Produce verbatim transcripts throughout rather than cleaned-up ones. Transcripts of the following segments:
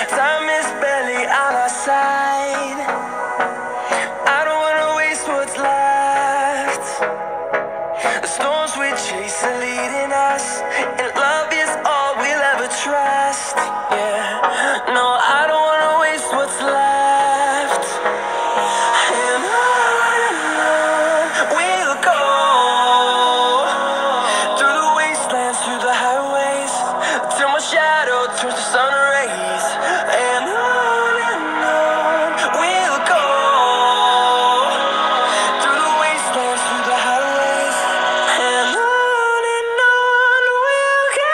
Time is barely on our side. I don't wanna waste what's left. The storms we chase are leading us, and love is all we'll ever trust. Yeah, no, I don't wanna waste what's left. And on and on we'll go, through the wastelands, through the highways, till my shadow turns to sun rays. And on and on we'll go, through the wastelands, through the highways, and on and on we'll go.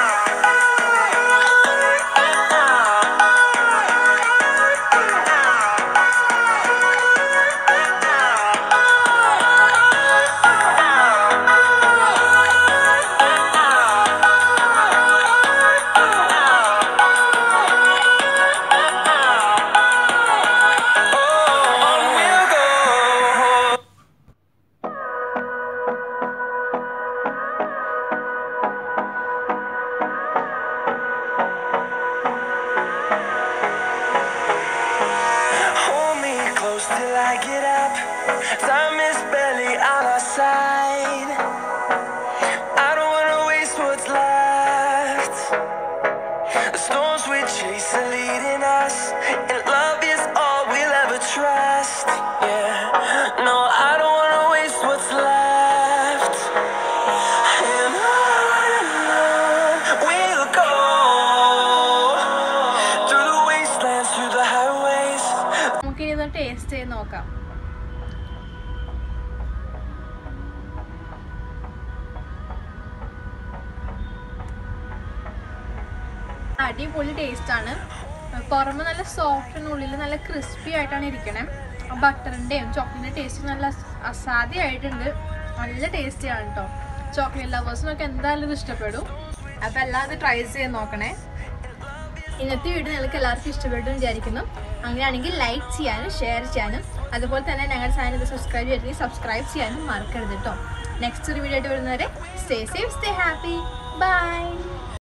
Hold me close till I get up. Time is barely on our side. I don't wanna waste what's left. The storms we chase are leading us, and love is all we'll ever trust. Yeah, no, I don't wanna waste what's left. And on and on we'll go, through the wastelands, through the highways. നമുക്കിനി ഇത് taste ചെയ്ത് നോക്കാം. അടിപൊളി ടേസ്റ്റാണ്. പുറമെ നല്ല soft, ഉള്ളിൽ നല്ല ക്രിസ്പി ആയിട്ടാണ് ഇരിക്കണേ. ബട്ടറിൻ്റെയും ചോക്ലേറ്റിൻ്റെ ടേസ്റ്റ് നല്ല അസാധ്യമായിട്ടുണ്ട്. നല്ല ടേസ്റ്റിയാണ് കേട്ടോ. ചോക്ലേറ്റ് ലവേഴ്സിനൊക്കെ എന്തായാലും ഇത് ഇഷ്ടപ്പെടും. അപ്പോൾ എല്ലാവരും ട്രൈ ചെയ്ത് നോക്കണേ. ഇന്നത്തെ വീഡിയോ നിങ്ങൾക്ക് എല്ലാവർക്കും ഇഷ്ടപ്പെട്ടു വിചാരിക്കുന്നു. അങ്ങനെയാണെങ്കിൽ ലൈക്ക് ചെയ്യാനും ഷെയർ ചെയ്യാനും അതുപോലെ തന്നെ ഞങ്ങളുടെ ചാനൽ സബ്സ്ക്രൈബ് ചെയ്തിട്ടുണ്ടെങ്കിൽ സബ്സ്ക്രൈബ് ചെയ്യാനും മറക്കരുത് കേട്ടോ. നെക്സ്റ്റ് ഒരു വീഡിയോ ആയിട്ട് വരുന്നവരെ stay safe, stay happy, by.